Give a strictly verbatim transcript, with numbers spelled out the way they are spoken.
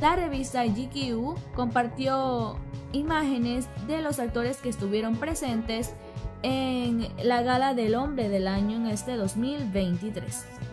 La revista G Q compartió imágenes de los actores que estuvieron presentes en la gala del Hombre del Año en este dos mil veintitrés.